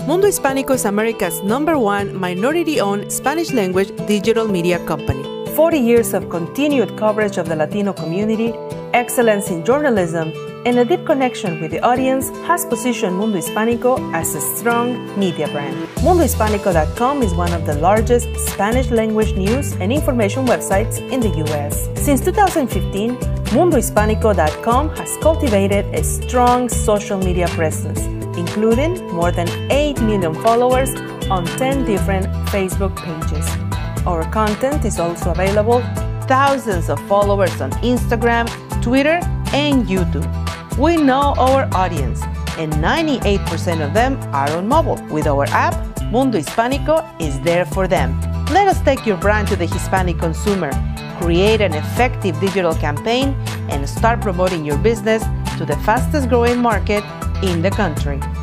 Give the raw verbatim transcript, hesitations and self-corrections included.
Mundo Hispánico is America's number one minority-owned Spanish-language digital media company. forty years of continued coverage of the Latino community, excellence in journalism, and a deep connection with the audience has positioned Mundo Hispánico as a strong media brand. Mundo Hispánico dot com is one of the largest Spanish-language news and information websites in the U S. Since two thousand fifteen, Mundo Hispánico dot com has cultivated a strong social media presence, including more than eight million followers on ten different Facebook pages. Our content is also available thousands of followers on Instagram, Twitter, and YouTube. We know our audience, and ninety-eight percent of them are on mobile. With our app, Mundo Hispánico is there for them. Let us take your brand to the Hispanic consumer, create an effective digital campaign, and start promoting your business to the fastest growing market in the country.